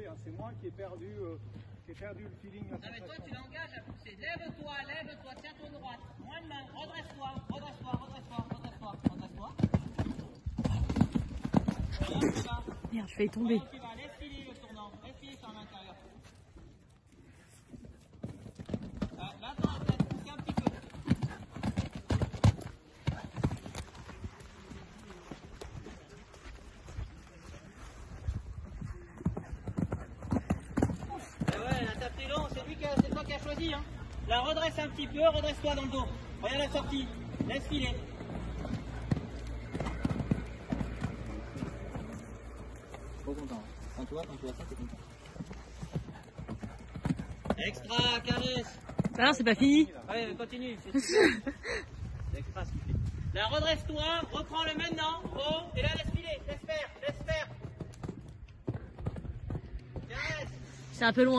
hein. C'est moi qui ai perdu le feeling. Non mais toi tu l'engages à pousser. Lève-toi, tiens-toi droite. Moins de main, redresse-toi. Merde, je vais tomber. Laisse filer le tournant, laisse filer sur l'intérieur. Là, attends la tête, poussez un petit peu. Ouais, la tape long, c'est toi qui as choisi. Hein. La redresse un petit peu, redresse-toi dans le dos. Regarde la sortie, laisse filer. Trop content. Quand tu vois ça, t'es content. Extra, caresse. Ah non, c'est pas fini. Ouais, continue. C'est extra ce qu'il fait. Là, redresse-toi, reprends-le maintenant. Oh, et là, laisse filer, laisse faire. C'est un peu loin.